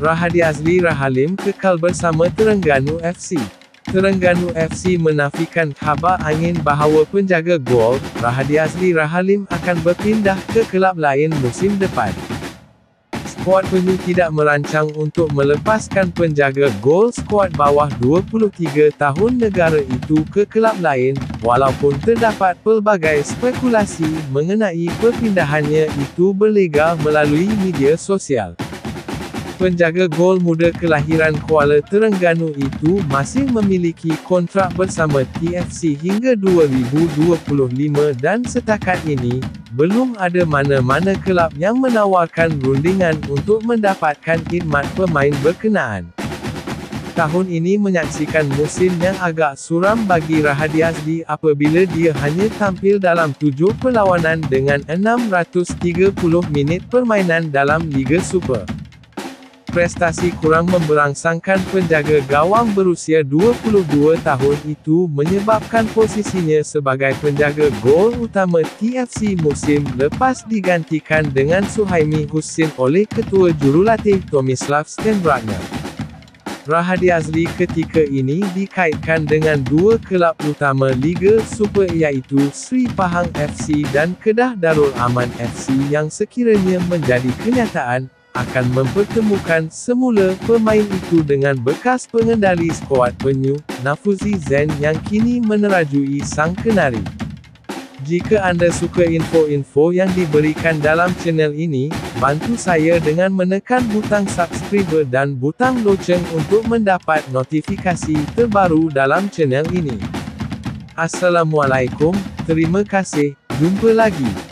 Rahadiazli Rahalim kekal bersama Terengganu FC. Terengganu FC menafikan khabar angin bahawa penjaga gol, Rahadiazli Rahalim akan berpindah ke kelab lain musim depan. Skuad Penyu tidak merancang untuk melepaskan penjaga gol skuad bawah 23 tahun negara itu ke kelab lain, walaupun terdapat pelbagai spekulasi mengenai perpindahannya itu berlega melalui media sosial. Penjaga gol muda kelahiran Kuala Terengganu itu masih memiliki kontrak bersama TFC hingga 2025 dan setakat ini, belum ada mana-mana kelab yang menawarkan rundingan untuk mendapatkan khidmat pemain berkenaan. Tahun ini menyaksikan musim yang agak suram bagi Rahadiazli apabila dia hanya tampil dalam 7 perlawanan dengan 630 minit permainan dalam Liga Super. Prestasi kurang memberangsangkan penjaga gawang berusia 22 tahun itu menyebabkan posisinya sebagai penjaga gol utama TFC musim lepas digantikan dengan Suhaimi Husin oleh ketua jurulatih Tomislav Stenbratner. Rahadiazli ketika ini dikaitkan dengan dua kelab utama Liga Super iaitu Sri Pahang FC dan Kedah Darul Aman FC yang sekiranya menjadi kenyataan, akan mempertemukan semula pemain itu dengan bekas pengendali skuad Penyu, Nafuzi Zen yang kini menerajui Sang Kenari. Jika anda suka info-info yang diberikan dalam channel ini, bantu saya dengan menekan butang subscribe dan butang loceng untuk mendapat notifikasi terbaru dalam channel ini. Assalamualaikum, terima kasih, jumpa lagi.